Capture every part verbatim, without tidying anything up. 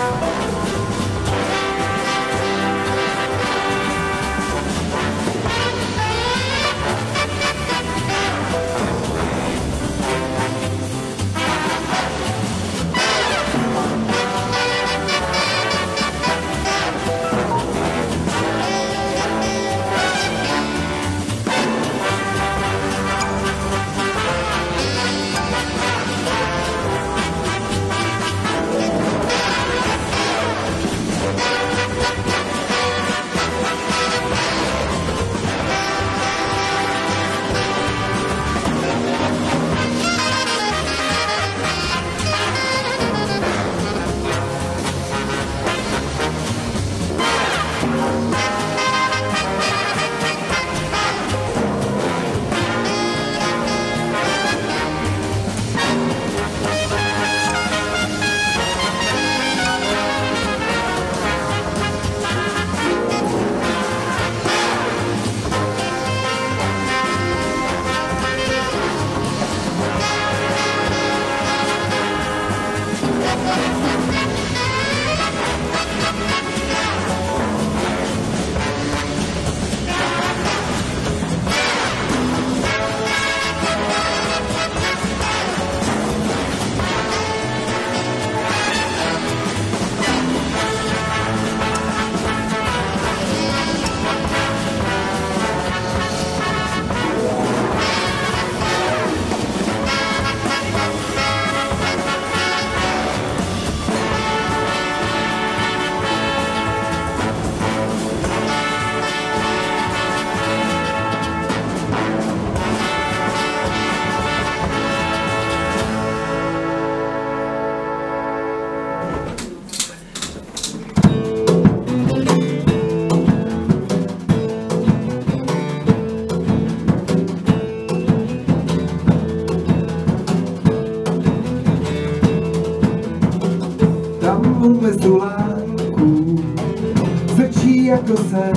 Mezulánku zrčí jako sen,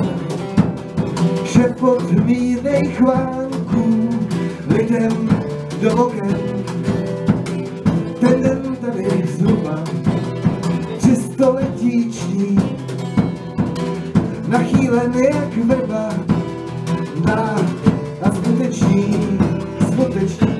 šepot mírnej chvánků lidem do oken. Ten den tady zhruba tři stoletíční, nachýlen jak vrba, dá a skutečný, skutečný.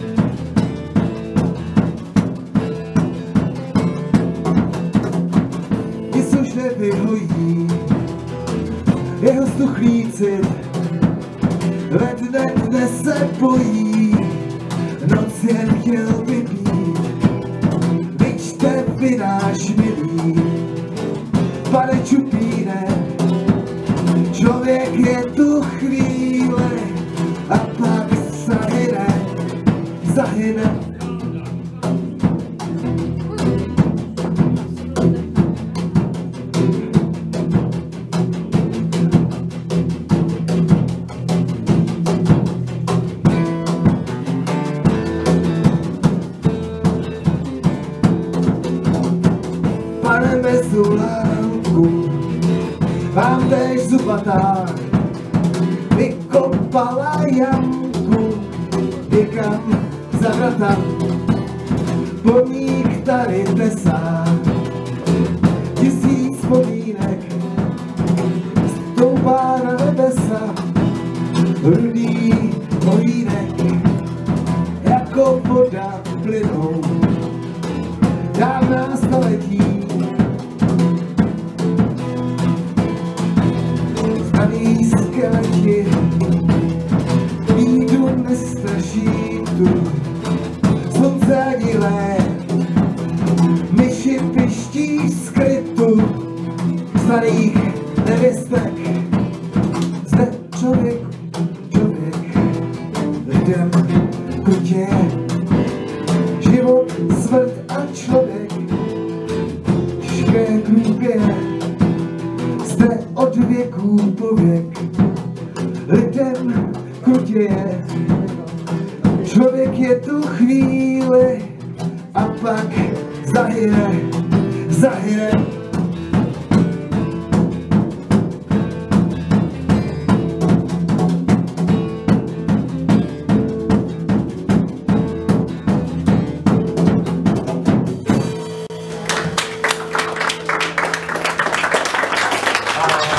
Vyhojí jeho stuchlý cit, ve dne dne se bojí, noc jen chtěl by být, vyčte vy náš milý, pane Čupíne, člověk je tu chvíle a pak zahyne, zahyne. Pane Mezulánku, vám též zubatá vykopala jamku někam za vrata, pomník tady tesá, tisíc pomínek stoupá na nebesa, rudý mlýnek jako voda plynou dávná staletí. Zvaný skeleti výjdu nestraší tu, slunce anilé, myši piští skrytu starých nevěstek. Zde člověk, člověk lidem krutě, život, smrt a člověk těžké krůbě. Zde od věků po věk lidem krutě je. Člověk je tu chvíli a pak zahyne, zahyne.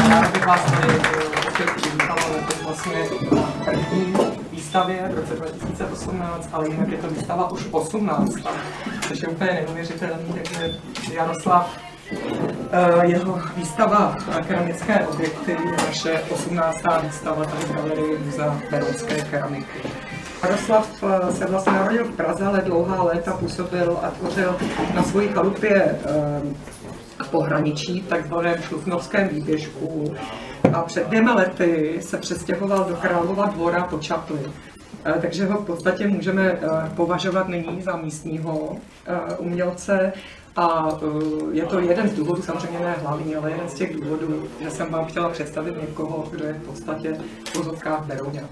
Já bych vás tady přivítala letos vlastně první výstavě v roce dva tisíce osmnáct, ale jinak je to výstava už osmnáct, což je úplně neuvěřitelný, takže Jaroslav, jeho výstava Keramické objekty je naše osmnáctá výstava tady v galerii Muzea berounské keramiky. Jaroslav se vlastně narodil v Praze, ale dlouhá léta působil a tvořil na svojí chalupě v pohraničí, v takzvaném Šluknovském výběžku. A před dvěma lety se přestěhoval do Králova Dvora po Čapli. Takže ho v podstatě můžeme považovat nyní za místního umělce. A je to jeden z důvodů, samozřejmě ne hlavní, ale jeden z těch důvodů, že jsem vám chtěla představit někoho, kdo je v podstatě v vozovkách Berouňák.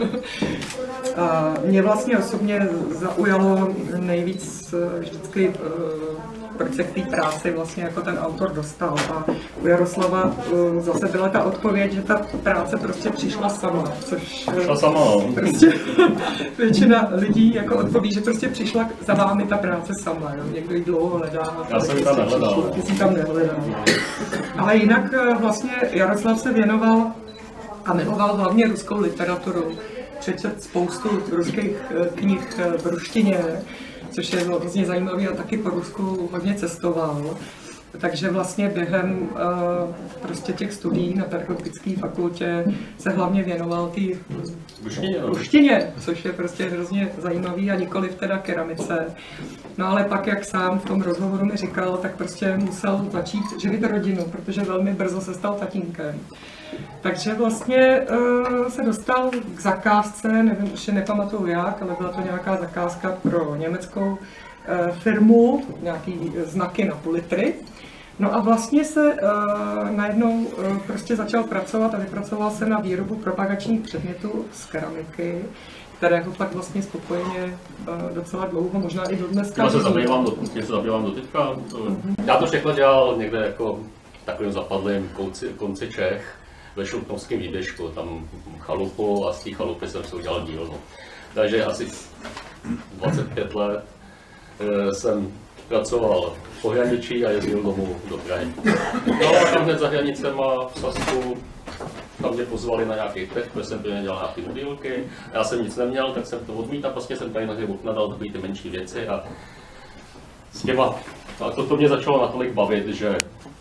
Mě vlastně osobně zaujalo nejvíc vždycky, proč se k té práci vlastně jako ten autor dostal. A u Jaroslava zase byla ta odpověď, že ta práce prostě přišla sama, což přišla sama, prostě většina lidí jako odpoví, že prostě přišla za vámi ta práce sama, jo? Někdo ji dlouho hledá. Já jsem ji tam nehledal. Ty jsi tam nehledal. Ale jinak vlastně Jaroslav se věnoval a miloval hlavně ruskou literaturu. Přečet spoustu ruských knih v ruštině, což je hrozně zajímavý a taky po Rusku hodně cestoval. Takže vlastně během uh, prostě těch studií na pedagogické fakultě se hlavně věnoval té ruštině, což je prostě hrozně zajímavý a nikoliv teda keramice. No ale pak, jak sám v tom rozhovoru mi říkal, tak prostě musel začít živit rodinu, protože velmi brzo se stal tatínkem. Takže vlastně uh, se dostal k zakázce, nevím, už je nepamatuju jak, ale byla to nějaká zakázka pro německou uh, firmu, nějaký znaky na půl litry. No a vlastně se uh, najednou uh, prostě začal pracovat a vypracoval se na výrobu propagačních předmětů z keramiky, kterého pak vlastně spokojeně uh, docela dlouho, možná i do dneska. Já se zabývám do, se zabývám do teďka. Mm-hmm. Já to všechno dělal někde jako v takovém zapadlém konci, konci Čech, ve Šluknovském výběžku, tam chalupu a z té chalupy jsem si udělal dílnu. Takže asi dvacet pět let e, jsem pracoval v pohraničí a jezdil domů do Prahy. No a tam hned za hranicema v Sasku, tam mě pozvali na nějaký trh, protože jsem pro ně dělal nějaké modílky. Já jsem nic neměl, tak jsem to odmítal, prostě jsem tady na hry nadal takové ty menší věci a s těma, a to, to mě začalo natolik bavit, že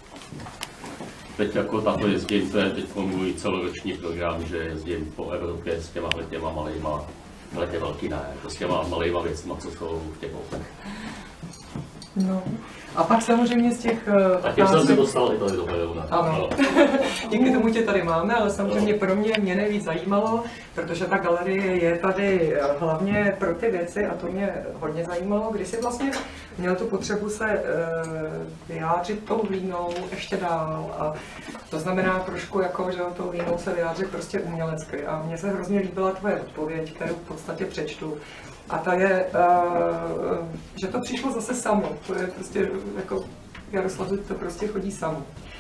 teď jako tato jezdím, to je teď můj celoroční program, že jezdím po Evropě s těma těma malejma, ale tě velký ne, to s těma malejma věcma, co jsou v těch opech. No. A pak samozřejmě z těch uh, tak jsem se dostal i tady do Berouna. Ano. Díky tomu tě tady máme, ale samozřejmě pro mě mě nejvíc zajímalo, protože ta galerie je tady hlavně pro ty věci a to mě hodně zajímalo, když jsi vlastně měl tu potřebu se uh, vyjádřit tou hlínou ještě dál a to znamená trošku jako, že tou hlínou se vyjádřit prostě umělecky a mně se hrozně líbila tvoje odpověď, kterou v podstatě přečtu. A ta je, uh, že to přišlo zase samo, to je prostě jako Jaroslavu to prostě chodí samo.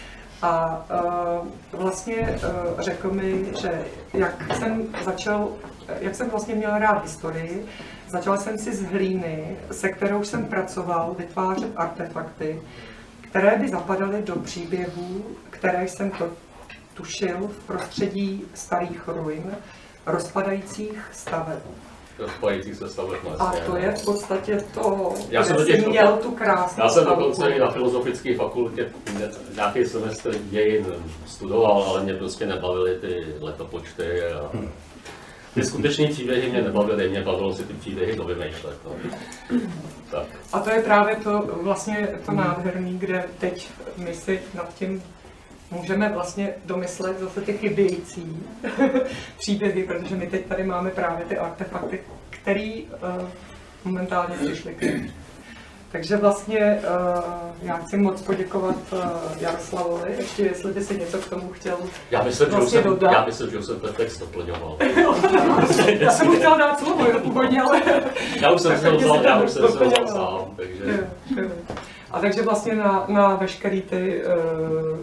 A uh, vlastně uh, řekl mi, že jak jsem začal, jak jsem vlastně měl rád historii, začal jsem si z hlíny, se kterou jsem pracoval, vytvářet artefakty, které by zapadaly do příběhů, které jsem to tušil v prostředí starých ruin, rozpadajících staveb. Rozpadajících se staveb, no, a to je v podstatě to, já jsem kde jsi měl tu krásnou Já jsem dokonce i na filozofické fakultě nějaký semestr dějin studoval, ale mě prostě nebavily ty letopočty a ty skutečné příběhy mě nebavily, mě bavilo si ty příběhy to vymýšlet. No. Tak. A to je právě to vlastně to nádherný, kde teď my si nad tím můžeme vlastně domyslet zase ty chybějící příběhy, protože my teď tady máme právě ty artefakty, které uh, momentálně přišly k nám. Takže vlastně uh, já chci moc poděkovat uh, Jaroslavovi, ještě jestli by si něco k tomu chtěl já myslím, vlastně že dodat. Já myslím, že jsem ten text doplňoval. Já jsem mu chtěl dát slovo, jo, původně, ale... Já už jsem se vzal, já už jsem se vzal sám, takže... Jo, jo. A takže vlastně na, na veškerý ty uh,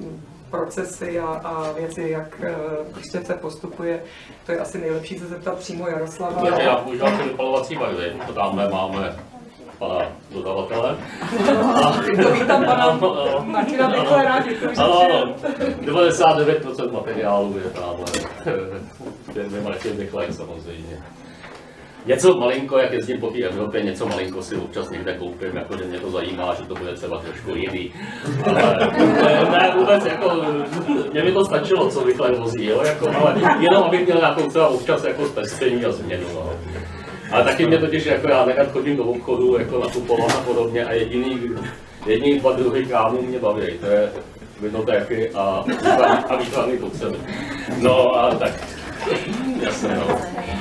procesy a, a věci, jak uh, prostě se postupuje, to je asi nejlepší se zeptat přímo Jaroslava. Takže já používám ty vypalovací barvy, to dáme, máme pana dodavatele. To vítám pana Martina Beklera, děkuji. Ano, ano, devadesát devět procent materiálu je tamhle je Martin Bekler samozřejmě. Něco malinko, jak jezdím po té Evropě, něco malinko si občas někde koupím, jako že mě to zajímá, že to bude třeba trošku jiný. Ale ne, vůbec jako, mě by to stačilo, co Bekler vozí, jo, jako, ale jenom abych měl nějakou třeba občas jako zpestření a změnu. No. Ale taky mě totiž, jako já nechat chodím do obchodu, jako nakupovat a podobně a jediný, jediný dva druhy kámů mě baví, to je vinotéky a, a výtvarný potřeby. No a tak, jasně no.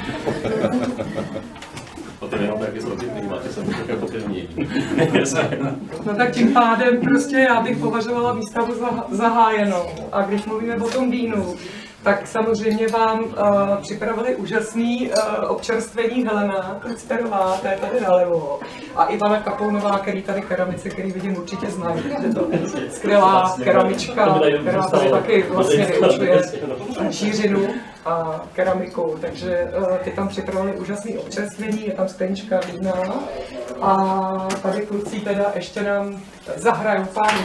A ty vinotéky jsou divný, máte se tak jako pěvní. No tak tím pádem prostě já bych považovala výstavu za zahájenou. A když mluvíme o tom vínu, tak samozřejmě vám uh, připravili úžasný uh, občerstvení Helena Klicperová, to je tady nalevo, a Ivana Kapounová, který tady keramice, který vidím určitě znají, že to je skvělá keramička, která tady taky vlastně vyučuje šířinu a keramiku, takže uh, ty tam připravili úžasný občerstvení, je tam sklenička vína a tady kluci teda ještě nám zahrajou pány.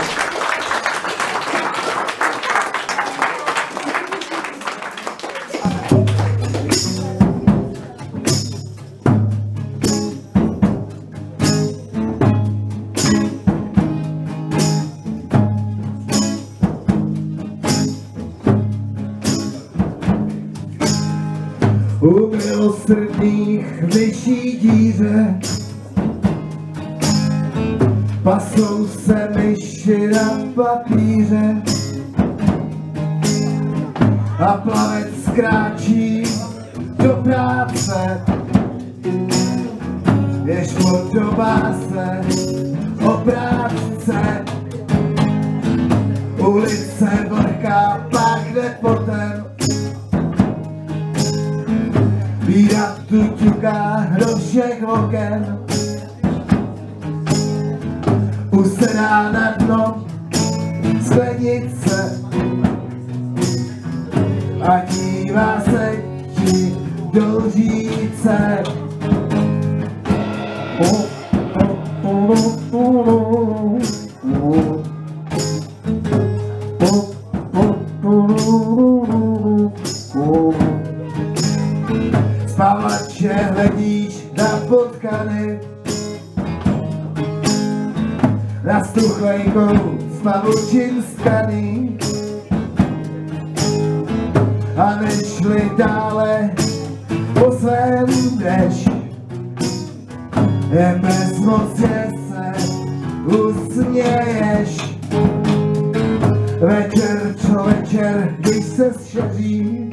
U milosrdných vyšší díře pasou se myši na papíře a plavec kráčí do práce, jež podobá se obrátce. Ulice vlhká, páchne potem, víra tu ťuká do všech oken, usedá na dno sklenice a dívá se ti do říce. Spavače hledíš na potkany, na stuchlejkou z pavučin stkaný, a nešli dále po svém jdeš, jen bezmocně se usměješ. Večer čo večer, když se šeří,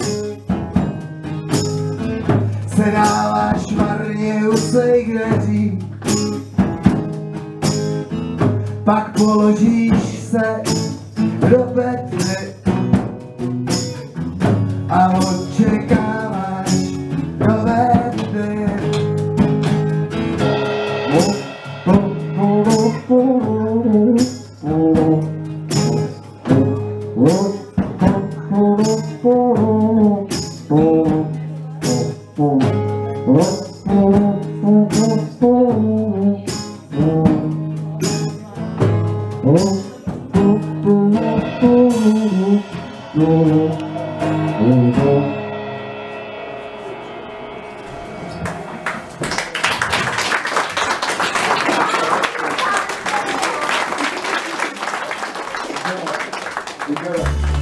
se dáváš marně u svých dveří, pak položíš se do Petry a očekáváš nové dny. Děkujeme.